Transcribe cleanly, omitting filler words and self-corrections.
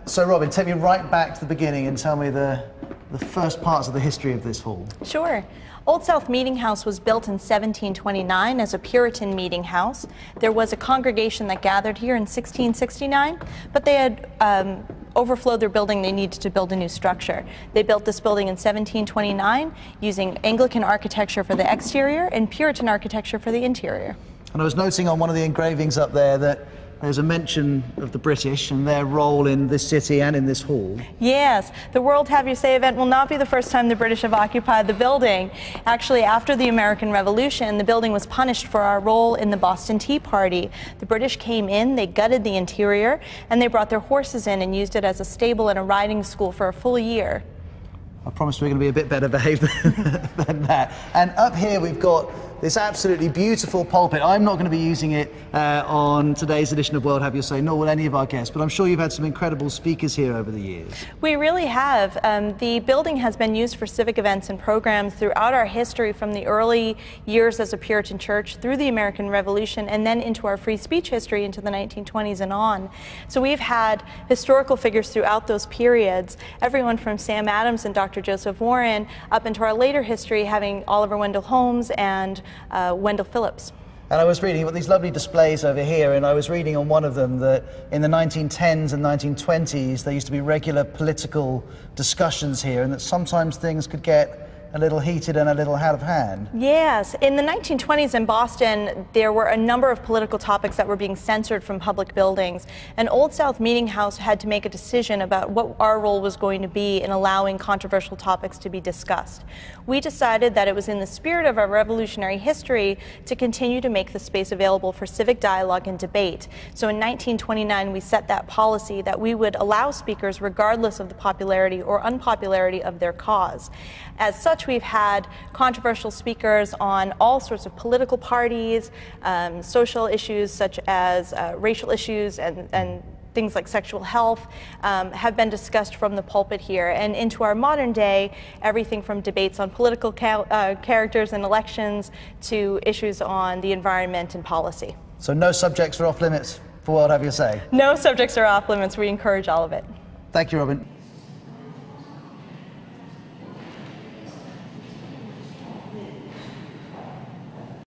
So Robin, take me right back to the beginning and tell me the first parts of the history of this hall. Sure. Old South Meeting House was built in 1729 as a Puritan meeting house. There was a congregation that gathered here in 1669, but they had overflowed their building. They needed to build a new structure. They built this building in 1729 using Anglican architecture for the exterior and Puritan architecture for the interior. And I was noting on one of the engravings up there that there's a mention of the British and their role in this city and in this hall. Yes, the World Have Your Say event will not be the first time the British have occupied the building. Actually, after the American Revolution, the building was punished for our role in the Boston Tea Party. The British came in, they gutted the interior, and they brought their horses in and used it as a stable and a riding school for a full year. I promise we're going to be a bit better behaved than that. And up here we've got this absolutely beautiful pulpit. I'm not going to be using it on today's edition of World Have Your Say, nor will any of our guests, but I'm sure you've had some incredible speakers here over the years. We really have. The building has been used for civic events and programs throughout our history, from the early years as a Puritan church through the American Revolution and then into our free speech history into the 1920s and on. So we've had historical figures throughout those periods, everyone from Sam Adams and Dr. Joseph Warren up into our later history, having Oliver Wendell Holmes and Wendell Phillips. And I was reading these lovely displays over here, and I was reading on one of them that in the 1910s and 1920s there used to be regular political discussions here, and that sometimes things could get a little heated and a little out of hand. Yes. In the 1920s in Boston, there were a number of political topics that were being censored from public buildings. And Old South Meeting House had to make a decision about what our role was going to be in allowing controversial topics to be discussed. We decided that it was in the spirit of our revolutionary history to continue to make the space available for civic dialogue and debate. So in 1929, we set that policy that we would allow speakers regardless of the popularity or unpopularity of their cause. As such, we've had controversial speakers on all sorts of political parties, social issues such as racial issues and things like sexual health have been discussed from the pulpit here. And into our modern day, everything from debates on political characters and elections to issues on the environment and policy. So no subjects are off limits for World Have Your Say? No subjects are off limits. We encourage all of it. Thank you, Robin.